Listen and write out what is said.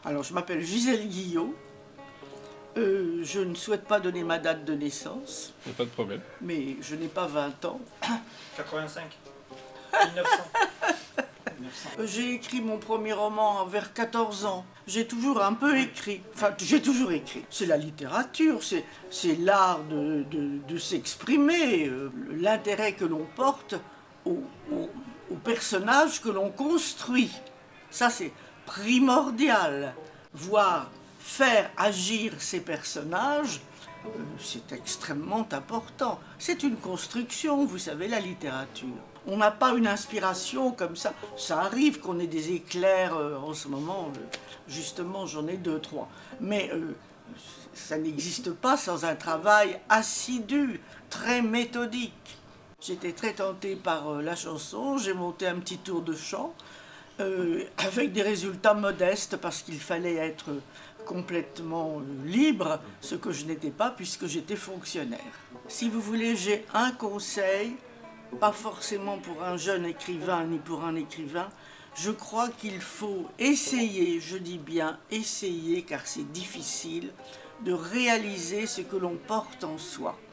Alors, je m'appelle Gisèle Guillot. Je ne souhaite pas donner ma date de naissance. Il n'y a pas de problème. Mais je n'ai pas 20 ans. 85. 1900. J'ai écrit mon premier roman vers 14 ans. J'ai toujours un peu écrit. Enfin, j'ai toujours écrit. C'est la littérature, c'est l'art de s'exprimer, l'intérêt que l'on porte aux personnages que l'on construit. Ça, c'est primordial. Voir faire agir ces personnages, c'est extrêmement important. C'est une construction, vous savez, la littérature. On n'a pas une inspiration comme ça. Ça arrive qu'on ait des éclairs en ce moment. Justement, j'en ai 2, 3. Mais ça n'existe pas sans un travail assidu, très méthodique. J'étais très tentée par la chanson. J'ai monté un petit tour de chant avec des résultats modestes parce qu'il fallait être complètement libre, ce que je n'étais pas puisque j'étais fonctionnaire. Si vous voulez, j'ai un conseil, pas forcément pour un jeune écrivain ni pour un écrivain. Je crois qu'il faut essayer, je dis bien essayer car c'est difficile, de réaliser ce que l'on porte en soi.